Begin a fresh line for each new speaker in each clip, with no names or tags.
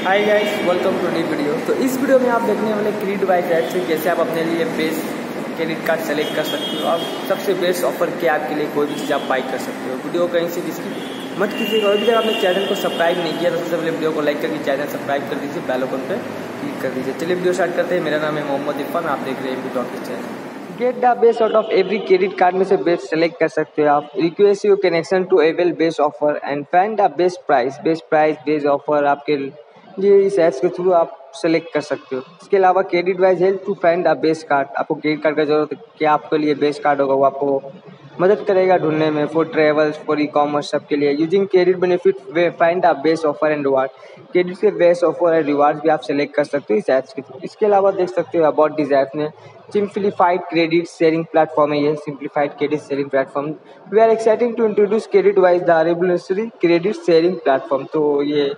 Hi guys, welcome to new video. तो इस video में आप देखने वाले क्रेडिटवाइज ऐप से कैसे आप अपने लिए बेस्ट क्रेडिट कार्ड सेलेक्ट कर सकते हो। आप सबसे बेस्ट ऑफर क्या आपके लिए कोई भी चीज़ आप बाई कर सकते हो। वीडियो कहीं से किसकी मत कीजिएगा। और भी अगर आपने चैनल को सब्सक्राइब नहीं किया तो सबसे पहले वीडियो को लाइक करके चैनल सब्सक्राइब कर दीजिए, बेल आइकन पर क्लिक कर दीजिए। चलिए वीडियो स्टार्ट करते हैं। मेरा नाम है मोहम्मद इरफान, आप देख रहे हैं topic channel. Get the best out of every credit card में से बेस्ट सेलेक्ट कर सकते हो आप। Request you connection to avail best offer and find the best price best offer आपके लिए इस ऐप्स के थ्रू आप सेलेक्ट कर सकते हो। इसके अलावा credit wise help to find the best card. आपको क्रेडिट कार्ड का जरूरत है, क्या आपके लिए बेस्ट कार्ड होगा वो आपको मदद करेगा ढूंढने में। For travels, for e commerce, सबके लिए using credit benefit we find the best offer and reward. Credit के बेस्ट ऑफर एंड रिवार्ड भी आप सेलेक्ट कर सकते हो इस ऐप्स के थ्रू। इसके अलावा देख सकते हो अबाउट दिस ऐप में सिंप्लीफाइड क्रेडिट शेयरिंग प्लेटफॉर्म है। ये simplified credit sharing platform we are exciting to introduce credit wise the revolutionary credit sharing platform. तो ये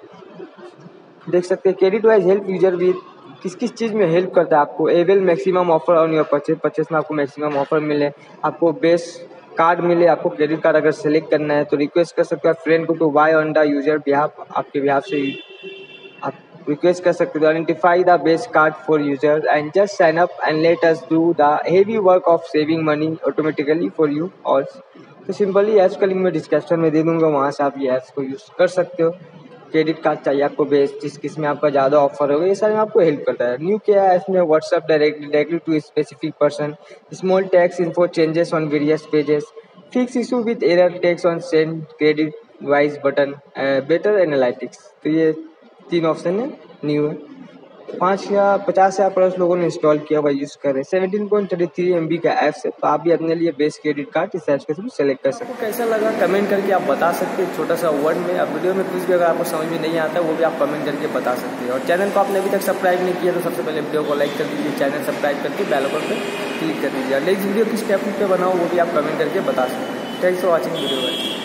देख सकते हैं credit wise help user with किस किस चीज़ में हेल्प करता है आपको। Avail maximum offer on your purchase में आपको मैक्सिमम ऑफर मिले, आपको बेस्ट कार्ड मिले। आपको क्रेडिट कार्ड अगर सेलेक्ट करना है तो रिक्वेस्ट कर सकते हो फ्रेंड को to buy on the user behalf. आपके बिहाफ से आप रिक्वेस्ट कर सकते हो identify the best card for user and just sign up and let us do the heavy work of saving money automatically for you all. तो simply apps का link मैं description में दे दूंगा, वहाँ से आप ये ऐप्स को यूज़ कर सकते हो। क्रेडिट कार्ड चाहिए आपको बेस्ट, किस में आपका ज़्यादा ऑफर होगा, ये सारे में आपको हेल्प करता है। न्यू क्या है इसमें WhatsApp directly to specific person, small text info changes on various pages, fix issue with error text on send credit wise button, better analytics. तो ये 3 ऑप्शन है न्यू है। 5 या 50,000 प्लस लोगों ने इंस्टॉल किया हुआ यूज़ कर रहे हैं। 17.33 MB का ऐप्स है, तो आप भी अपने लिए बेस्ट क्रेडिट कार्ड इस ऐप्स के थ्रू सेलेक्ट कर सकते हैं। कैसा लगा कमेंट करके आप बता सकते हैं, छोटा सा वर्ड में। अब वीडियो में कुछ भी अगर आपको समझ में नहीं आता वो भी आप कमेंट करके बता सकते हैं। और चैनल को आपने अभी तक सब्सक्राइब नहीं किया तो सबसे पहले वीडियो को लाइक कर दीजिए, चैनल सब्सक्राइब करके बेल आइकन पर क्लिक कर दीजिए। नेक्स्ट वीडियो किस टॉपिक पे बनाओ वो भी आप कमेंट करके बता सकते हैं। Thanks for watching video.